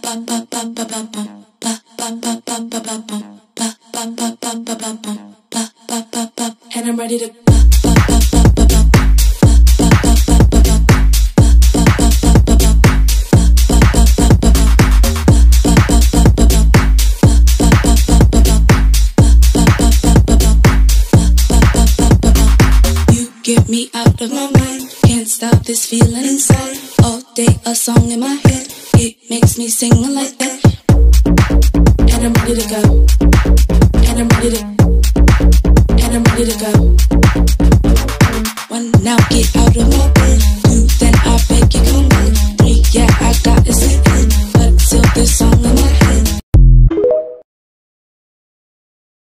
And I'm ready to get me out of my mind. Can't stop this feeling inside. All day a song in my head. It makes me sing like that. And I'm ready to go. And I'm ready to. And I'm ready to go. One now, get out of my bed.